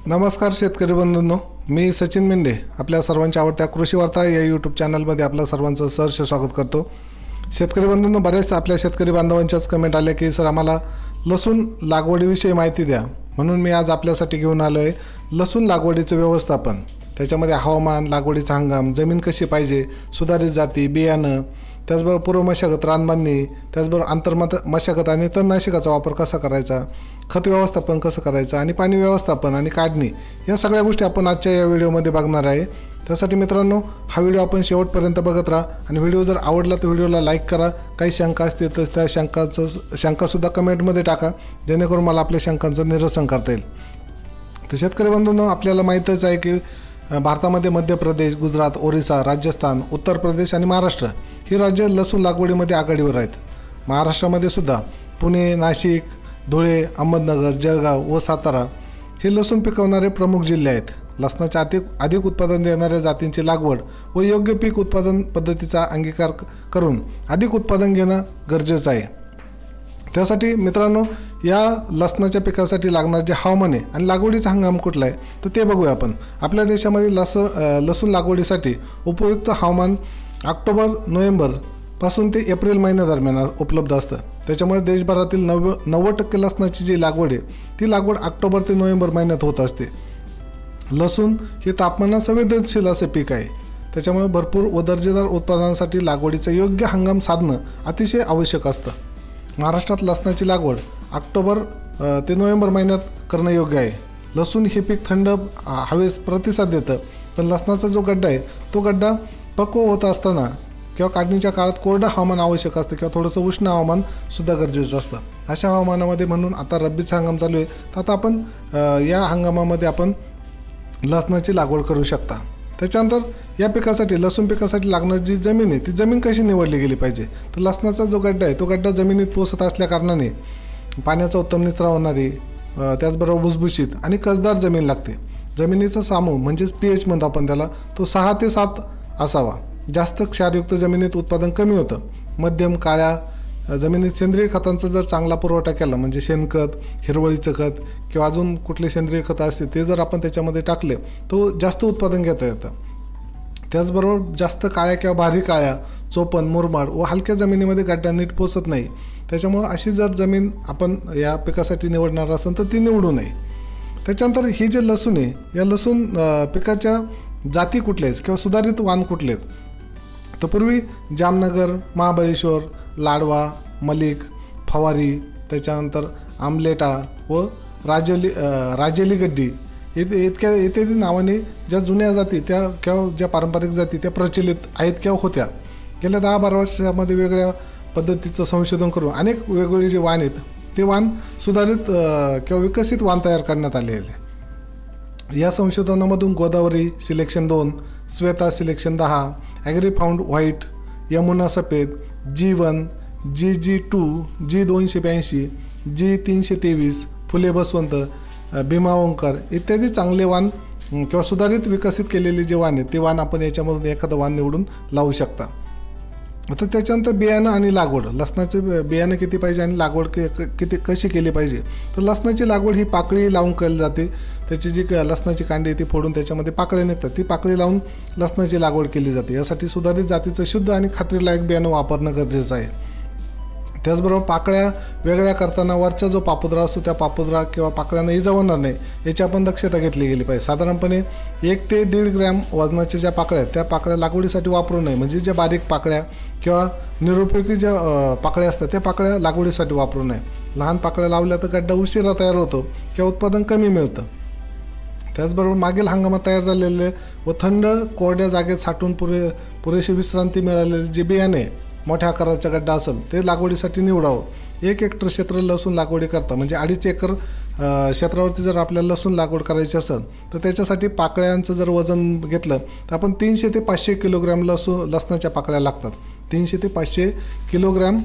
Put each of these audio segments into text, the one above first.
नमस्कार शेतकरी बंधूंनो, मी सचिन मेंढे आपल्या सर्वांच्या आवडत्या कृषी वार्ता या यूट्यूब चॅनलमध्ये आपल्या सर्वांचं सहर्ष स्वागत करतो। शेतकरी बंधूंनो, बरेच आपल्या शेतकरी बांधवांच्याच कमेंट आले की सर आम्हाला लसूण लागवडीविषयी माहिती द्या, म्हणून मी आज आपल्यासाठी घेऊन आलो आहे लसूण लागवडीचं व्यवस्थापन। त्याच्यामध्ये हवामान, लागवडीचा हंगाम, जमीन कशी पाहिजे, सुधारित जाती, बियाणं, त्याचबरोबर पूर्व मशागत, रानबांधणी, त्याचबरोबर आंतरमत मशागत आणि तणनाशकाचा वापर कसा करायचा, खत व्यवस्थापन कसं करायचं आणि पाणी व्यवस्थापन आणि काढणी, या सगळ्या गोष्टी आपण आजच्या या व्हिडिओमध्ये बघणार आहे। त्यासाठी मित्रांनो, हा व्हिडिओ आपण शेवटपर्यंत बघत राहा आणि व्हिडिओ जर आवडला तर व्हिडिओला लाईक करा। काही शंका असतील तर त्या शंकासुद्धा कमेंटमध्ये टाका, जेणेकरून मला आपल्या शंकांचं निरसन करता येईल। तर शेतकरी बंधूंनो, आपल्याला माहीतच आहे की भारतामध्ये मध्य प्रदेश, गुजरात, ओरिसा, राजस्थान, उत्तर प्रदेश आणि महाराष्ट्र ही राज्य लसूण लागवडीमध्ये आघाडीवर आहेत। महाराष्ट्रामध्ये सुद्धा पुणे, नाशिक, धुळे, अहमदनगर, जळगाव व सातारा हे लसूण पिकवणारे प्रमुख जिल्हे आहेत। लसणाच्या अधिक उत्पादन देणाऱ्या जातींची लागवड व योग्य पीक उत्पादन पद्धतीचा अंगीकार करून अधिक उत्पादन घेणं गरजेचं आहे। त्यासाठी मित्रांनो, या लसणाच्या पिकासाठी लागणारे जे हवामान आहे आणि लागवडीचा हंगाम कुठला आहे तर ते बघूया आपण। आपल्या देशामध्ये लसूण लागवडीसाठी उपयुक्त हवामान ऑक्टोबर-नोव्हेंबर पासून ते एप्रिल महिन्यादरम्यान उपलब्ध असतं। त्याच्यामुळे देशभरातील 90% लसणाची जी लागवड आहे ती लागवड ऑक्टोबर ते नोव्हेंबर महिन्यात होत असते। लसूण हे तापमानास संवेदनशील असे पीक आहे, त्याच्यामुळे भरपूर व दर्जेदार उत्पादनासाठी लागवडीचं योग्य हंगाम साधणं अतिशय आवश्यक असतं। महाराष्ट्रात लसणाची लागवड ऑक्टोबर ते नोव्हेंबर महिन्यात करणं योग्य आहे। लसूण हे पीक थंड हवेस प्रतिसाद देतं, पण लसणाचा जो गड्डा आहे तो गड्डा पक्व होत असताना किंवा काढणीच्या काळात कोरडं हवामान आवश्यक असतं किंवा थोडंसं उष्ण हवामान सुद्धा गरजेचं असतं। अशा हवामानामध्ये म्हणून आता रब्बीचा हंगाम चालू आहे, तर आता आपण या हंगामामध्ये आपण लसणाची लागवड करू शकता। त्याच्यानंतर या पिकासाठी, लसूण पिकासाठी लागणारी जी जमीन आहे ती जमीन कशी निवडली गेली पाहिजे, तर लसणाचा जो गड्डा आहे तो गड्डा जमिनीत पोसत असल्या कारणाने पाण्याचा उत्तम निचरा होणारी, त्याचबरोबर भुसभुशीत आणि कसदार जमीन लागते। जमिनीचा सामू म्हणजेच pH म्हणतो आपण त्याला, तो 6 ते 7 असावा। जास्त क्षारयुक्त जमिनीत उत्पादन कमी होतं। मध्यम काळ्या जमिनीत सेंद्रिय खतांचा जर चांगला पुरवठा केला, म्हणजे शेणखत, हिरवळीचं खत किंवा अजून कुठले सेंद्रिय खतं असतील ते जर आपण त्याच्यामध्ये टाकले तो जास्त उत्पादन घेता येतं। त्याचबरोबर जास्त काळ्या किंवा भारी काळ्या, चोपण, मुरमाड व हलक्या जमिनीमध्ये गड्डा नीट पोचत नाही। त्याच्यामुळं अशी जर जमीन आपण या पिकासाठी निवडणार असेल तर ती निवडू नये। त्याच्यानंतर ही जे लसूण आहे, या लसूण पिकाच्या जाती कुठल्या आहेत किंवा सुधारित वाण कुठले आहेत, तर पूर्वी जामनगर, महाबळेश्वर, लाडवा, मलिक, फवारी, त्याच्यानंतर आमलेटा व राजेली गड्डी इत्यादी नावाने ज्या जुन्या जाती त्या किंवा ज्या पारंपरिक जाती त्या प्रचलित आहेत किंवा होत्या। गेल्या 10-12 वर्षामध्ये वेगळ्या पद्धतीचं संशोधन करून अनेक वेगवेगळे जे वाण आहेत ते वाण सुधारित किंवा विकसित वाण तयार करण्यात आले आहे। या संशोधनामधून Godavari selection 2, Shweta selection 10, agrifound white, Yamuna सफेद, G1, GG2, G282, G323, फुले बसवंत, भीमा ओंकार इत्यादी चांगले वाण किंवा सुधारित विकसित केलेले जे वाण आहेत ते वाण आपण याच्यामधून एखादं वाण निवडून लावू शकता। आता त्याच्यानंतर बियाणं आणि लागवड, लसणाचे बियाणं किती पाहिजे आणि लागवड कशी केली पाहिजे, तर लसणाची लागवड ही पाकळी लावून केली जाते। त्याची जी लसणाची कांडी ती फोडून त्याच्यामध्ये पाकळ्या निघतात, ती पाकळी लावून लसणाची लागवड केली जाते। यासाठी सुधारित जातीचं शुद्ध आणि खात्रीलायक बियाणं वापरणं गरजेचं आहे। त्याचबरोबर पाकळ्या वेगळ्या करताना वरचा जो पापुद्रा असतो त्या पापुद्रा किंवा पाकळ्यांना इजा होणार नाही याची आपण दक्षता घेतली गेली पाहिजे। साधारणपणे 1 ते 1.5 ग्रॅम वजनाच्या ज्या पाकळ्या आहेत त्या पाकळ्या लागवडीसाठी वापरू नये, म्हणजे ज्या बारीक पाकळ्या किंवा निरुपयोगी ज्या पाकळ्या असतात त्या पाकळ्या लागवडीसाठी वापरू नये। लहान पाकळ्या लावल्या तर गड्डा उशिरा तयार होतो किंवा उत्पादन कमी मिळतं। त्याचबरोबर मागील हंगामात तयार झालेले व थंड कोरड्या जागेत साठवून पुरेशी विश्रांती मिळालेले जे बियाणे मोठ्या आकाराचा गड्डा असेल ते लागवडीसाठी निवडावं। 1 हेक्टर क्षेत्र लसूण लागवडी करता, म्हणजे 2.5 एकर क्षेत्रावरती जर आपल्याला लसूण लागवड करायची असेल तर त्याच्यासाठी पाकळ्यांचं जर वजन घेतलं तर आपण 300 ते 500 किलोग्रॅम लसणाच्या पाकळ्या लागतात। 300 ते 500 किलोग्रॅम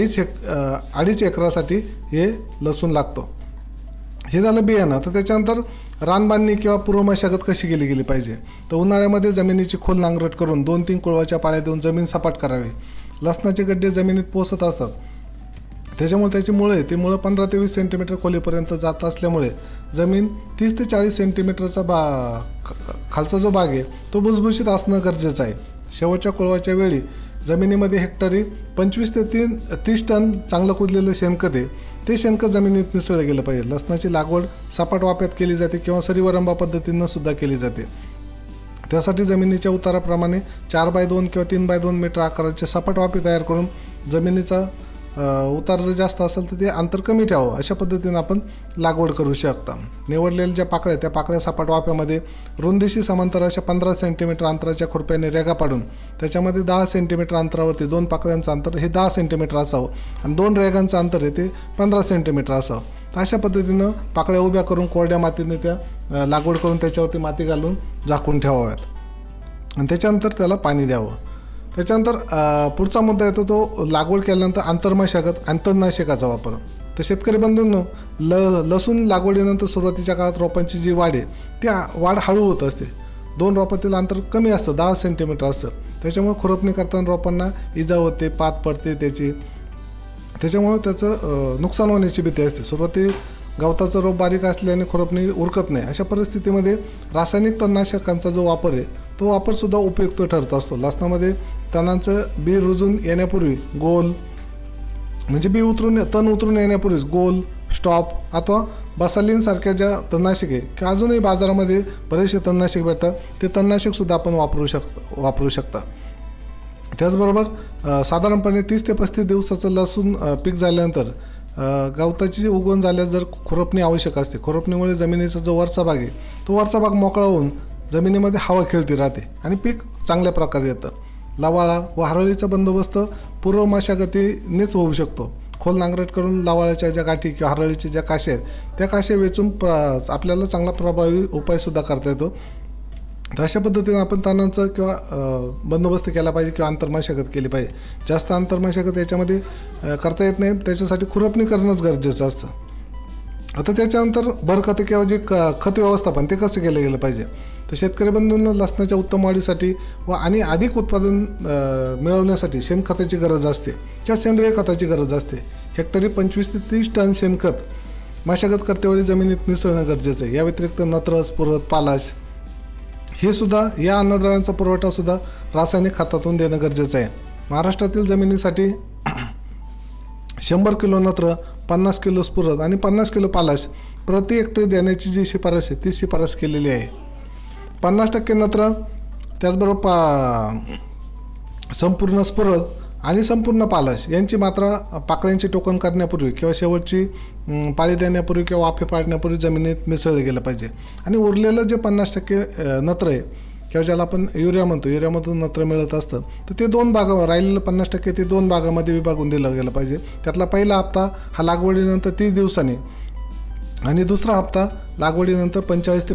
2.5 एकरासाठी हे लसूण लागतो। हे झालं बियाणं। तर त्याच्यानंतर रानबांधणी किंवा पूर्व मशागत कशी केली गेली पाहिजे, तर उन्हाळ्यामध्ये जमिनीची खोल नांगरट करून 2-3 कुळवाच्या पाळ्या देऊन जमीन सपाट करावी। लसणाचे गड्डे जमिनीत पोसत असतात, त्याच्यामुळे त्याची मुळं मुळं 15 ते 20 सेंटीमीटर खोलीपर्यंत जात असल्यामुळे जमीन 30 ते 40 सेंटीमीटरचा खालचा जो भाग आहे तो भुसभुशीत असणं गरजेचं आहे. शेवटच्या कोळवाच्या वेळी जमिनीमध्ये हेक्टरी 25 ते 30 टन चांगलं कुजलेलं शेणखत आहे ते शेणखत जमिनीत मिसळलं गेलं पाहिजे. लसणाची लागवड सपाट वाफ्यात केली जाते किंवा सरीवरंबा पद्धतीनं सुद्धा केली जाते. त्यासाठी जमिनीच्या उताराप्रमाणे 4x2 किंवा 3x2 मीटर आकाराचे सपाट वाफे तयार करून जमिनीचा उतार जर जास्त असेल तर ते अंतर कमी ठेवावं. अशा पद्धतीनं आपण लागवड करू शकता. निवडलेल्या ज्या पाकळ्या त्या पाकळ्या सपाट वाफ्यामध्ये रुंदीशी समांतर अशा 15 सेंटीमीटर अंतराच्या खुरप्याने रेगा पाडून त्याच्यामध्ये 10 सेंटीमीटर अंतरावरती 2 पाकळ्यांचं अंतर हे 10 सेंटीमीटर असावं आणि 2 रेगांचं अंतर आहे ते 15 सेंटीमीटर असावं. अशा पद्धतीनं पाकळ्या उभ्या करून कोरड्या मातीने त्या लागवड करून त्याच्यावरती माती घालून झाकून ठेवाव्यात आणि त्याच्यानंतर त्याला पाणी द्यावं. त्याच्यानंतर पुढचा मुद्दा येतो तो लागवड केल्यानंतर आंतरमशागत आणि तणनाशकाचा वापर. तर शेतकरी बंधूंनो, लसूण लागवडीनंतर सुरुवातीच्या काळात रोपांची जी वाढ आहे ती वाढ हळू होत असते. 2 रोपातील अंतर कमी असतं, 10 सेंटीमीटर असतं. त्याच्यामुळे खुरपणी करताना रोपांना इजा होते, पात पडते त्याच्यामुळे त्याचं नुकसान होण्याची भीती असते. सुरुवाती गवताचं रोप बारीक असल्याने खुरपणी उरकत नाही. अशा परिस्थितीमध्ये रासायनिक तणनाशकांचा जो वापर आहे तो वापरसुद्धा उपयुक्त ठरत असतो. लसणामध्ये तणांचं बी रुजून येण्यापूर्वी गोल म्हणजे तण उतरून येण्यापूर्वीच गोल, स्टॉप अथवा बसालीन सारख्या ज्या तणनाशके किंवा अजूनही बाजारामध्ये बरेचसे तणनाशक भेटतात ते तणनाशकसुद्धा आपण वापरू शकता. त्याचबरोबर साधारणपणे 30 ते 35 दिवसाचं लसूण पीक झाल्यानंतर गवताची उगवण झाल्यास जर खुरपणी आवश्यक असते. खुरपणीमुळे जमिनीचा जो वरचा भाग आहे तो वरचा भाग मोकळा होऊन जमिनीमध्ये हवा खेळती राहते आणि पीक चांगल्या प्रकारे येतं. लवाळा व हरळीचा बंदोबस्त पूर्व मशागतीनेच होऊ शकतो. खोल नांगरट करून लवाळ्याच्या ज्या गाठी किंवा हरळीच्या ज्या काश्या आहेत त्या काश्या वेचून आपल्याला चांगला प्रभावी उपायसुद्धा करता येतो. तर अशा पद्धतीने आपण तणांचा किंवा बंदोबस्त केला पाहिजे किंवा आंतरमशागत केली पाहिजे. जास्त आंतरमशागत याच्यामध्ये करता येत नाही, त्याच्यासाठी खुरपणी करणंच गरजेचं असतं. आता त्याच्यानंतर भरखते किंवा जे खत व्यवस्थापन ते कसं केलं गेलं पाहिजे. तर शेतकरी बंधूंना लसणाच्या उत्तम वाढीसाठी व आणि अधिक उत्पादन मिळवण्यासाठी शेणखताची गरज असते किंवा सेंद्रिय खताची गरज असते. हेक्टरी 25 ते 30 टन शेणखत मशागत करतेवेळी जमिनीत मिसळणं गरजेचं आहे. या व्यतिरिक्त नत्र, स्फुरद, पालाश हे सुद्धा या अन्नद्रव्यांचा पुरवठासुद्धा रासायनिक खतातून देणं गरजेचं आहे. महाराष्ट्रातील जमिनीसाठी 100 किलो नत्र, 50 किलो स्फुरद आणि 50 किलो पालाश प्रति हेक्टरी देण्याची जी शिफारस आहे ती शिफारस केलेली आहे. 50% नत्र, त्याचबरोबर संपूर्ण स्फुरद आणि संपूर्ण पालाश यांची मात्रा पाकळ्यांची टोकन करण्यापूर्वी किंवा शेवटची पाळी देण्यापूर्वी किंवा वाफे पाडण्यापूर्वी जमिनीत मिसळलं गेलं पाहिजे. आणि उरलेलं जे 50% नत्र आहे किंवा ज्याला आपण युरिया म्हणतो, युरियामधून नत्र मिळत असतं तर ते 2 भागावर राहिलेलं 50% ते 2 भागामध्ये विभागून दिलं गेलं पाहिजे. त्यातला पहिला हप्ता हा लागवडीनंतर 30 दिवसांनी आणि दुसरा हप्ता लागवडीनंतर 45 ते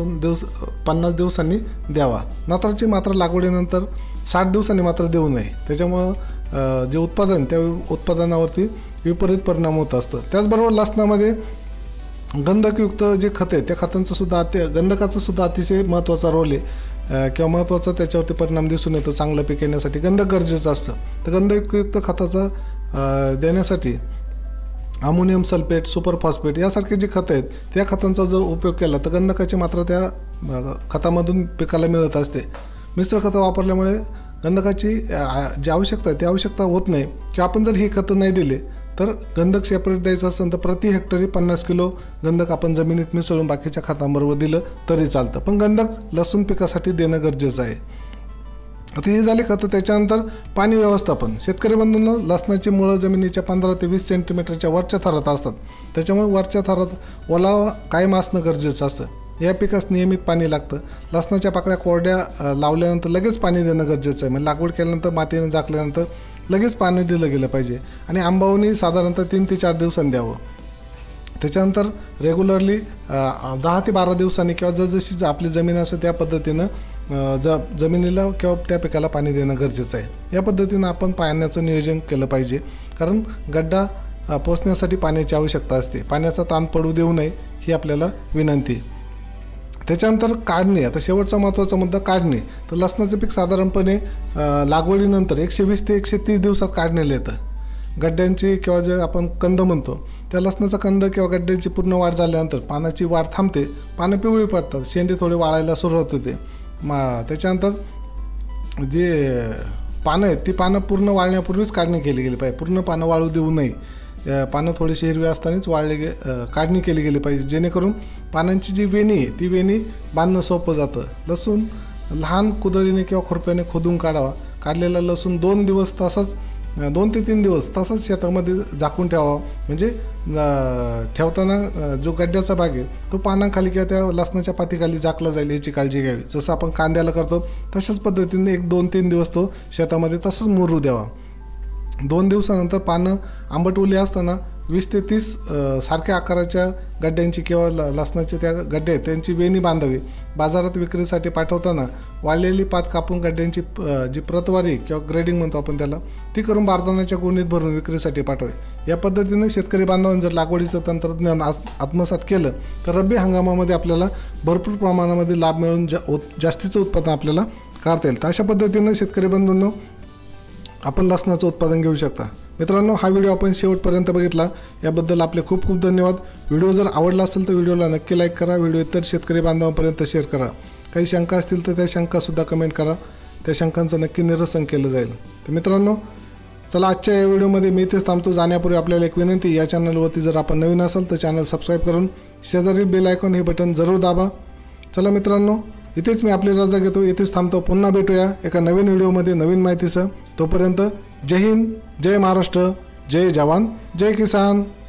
50 दिवसांनी द्यावा. नत्राची मात्रा लागवडीनंतर 60 दिवसांनी मात्र देऊ नये. त्याच्यामुळं जे उत्पादन त्या उत्पादनावरती विपरीत परिणाम होत असतो. त्याचबरोबर लसणामध्ये गंधकयुक्त जे खत आहे त्या खतांचं सुद्धा गंधकाचा सुद्धा अतिशय महत्त्वाचा रोल आहे किंवा महत्त्वाचा त्याच्यावरती परिणाम दिसून येतो. चांगलं पीक येण्यासाठी गंधक गरजेचं असतं. तर गंधकयुक्त खताचा देण्यासाठी अमोनियम सल्फेट, सुपर फॉस्फेट यासारखे जे खतं आहेत त्या खतांचा जर उपयोग केला तर गंधकाची मात्रा त्या खतामधून पिकाला मिळत असते. मिश्र खतं वापरल्यामुळे गंधकाची जी आवश्यकता आहे ती आवश्यकता होत नाही. किंवा आपण जर ही खतं नाही दिले तर गंधक सेपरेट द्यायचं असेल तर प्रति हेक्टरी 50 किलो गंधक आपण जमिनीत मिसळून बाकीच्या खतांबरोबर दिलं तरी चालतं. पण गंधक लसूण पिकासाठी देणं गरजेचं आहे. आता हे झाले खतं. त्याच्यानंतर पाणी व्यवस्थापन. शेतकरी बंधूंना लसणाची मुळं जमिनीच्या 15 ते 20 सेंटीमीटरच्या वरच्या थरात असतात. त्याच्यामुळे वरच्या थरात ओलावा कायम असणं गरजेचं असतं. या पिकास नियमित पाणी लागतं. लसणाच्या पाकळ्या कोरड्या लावल्यानंतर लगेच पाणी देणं गरजेचं आहे. म्हणजे लागवड केल्यानंतर मातीने झाकल्यानंतर लगेच पाणी दिलं गेलं पाहिजे आणि आंबावणी साधारणतः 3 ते 4 दिवसांनी द्यावं. त्याच्यानंतर रेग्युलरली 10 ते 12 दिवसांनी किंवा जसजशी आपली जमीन असेल त्या पद्धतीनं जमिनीला किंवा त्या पिकाला पाणी देणं गरजेचं आहे. या पद्धतीनं आपण पाण्याचं नियोजन केलं पाहिजे. कारण गड्डा पोचण्यासाठी पाण्याची आवश्यकता असते. पाण्याचा ताण पडू देऊ नये ही आपल्याला विनंती. त्याच्यानंतर काढणी. आता शेवटचा महत्त्वाचा मुद्दा काढणी. तर लसणाचं पीक साधारणपणे लागवडीनंतर 120 ते 130 दिवसात काढणीला येतं. गड्ड्यांची किंवा जे आपण कंद म्हणतो त्या लसणाचा कंद किंवा गड्ड्यांची पूर्ण वाढ झाल्यानंतर पानाची वाढ थांबते, पानं पिवळी पडतात, शेंडे थोडे वाळायला सुरुवात होते. त्याच्यानंतर जे पानं आहेत ती पानं पूर्ण वाळण्यापूर्वीच काढणी केली गेली पाहिजे. पूर्ण पानं वाळू देऊ नये. पानं थोडीशी हिरवी असतानाच काढणी केली गेली पाहिजे, जेणेकरून पानांची जी वेणी आहे ती वेणी बांधणं सोपं जातं. लसूण लहान कुदळीने किंवा खुरप्याने खोदून काढावा. काढलेला लसूण 2 ते 3 दिवस तसाच शेतामध्ये झाकून ठेवावा. म्हणजे ठेवताना जो गड्ड्याचा भाग आहे तो पानाखाली किंवा त्या लसणाच्या पातीखाली झाकला जाईल याची काळजी घ्यावी. जसं आपण कांद्याला करतो तशाच पद्धतीने 1-2-3 दिवस तो शेतामध्ये तसंच मुरू द्यावा. 2 दिवसानंतर पानं आंबट ओली असताना 20 ते 30 सारख्या आकाराच्या गड्ड्यांची किंवा लसणाचे त्या गड्डे आहेत त्यांची वेणी बांधावी. बाजारात विक्रीसाठी पाठवताना वाळलेली पात कापून गड्ड्यांची जी प्रतवारी किंवा ग्रेडिंग म्हणतो आपण त्याला ती करून बारदाण्याच्या गोणीत भरून विक्रीसाठी पाठवावी. या पद्धतीने शेतकरी बांधवांनी जर लागवडीचं तंत्रज्ञान आत्मसात केलं तर रब्बी हंगामामध्ये आपल्याला भरपूर प्रमाणामध्ये लाभ मिळून जास्तीचं उत्पादन आपल्याला काढता येईल. तर अशा पद्धतीनं शेतकरी बंधूंनो आपण लसणाचं उत्पादन घेऊ शकता. मित्रांनो, हा व्हिडिओ आपण शेवटपर्यंत बघितला याबद्दल आपले खूप खूप धन्यवाद. व्हिडिओ जर आवडला असेल तर व्हिडिओला नक्की लाईक करा. व्हिडिओ इतर शेतकरी बांधवांपर्यंत शेअर करा. काही शंका असतील तर त्या शंकासुद्धा कमेंट करा. त्या शंकांचं नक्की निरसन केलं जाईल. तर मित्रांनो, चला आजच्या या व्हिडिओमध्ये मी इथेच थांबतो. जाण्यापूर्वी आपल्याला एक विनंती, या चॅनलवरती जर आपण नवीन असाल तर चॅनल सबस्क्राईब करून शेजारील बेल आयकॉन हे बटन जरूर दाबा. चला मित्रांनो, इथेच मी आपली रजा घेतो. इथेच थांबतो. पुन्हा भेटूया एका नवीन व्हिडिओमध्ये नवीन माहितीसह. तोपर्यंत जय हिंद, जय महाराष्ट्र, जय जवान, जय किसान.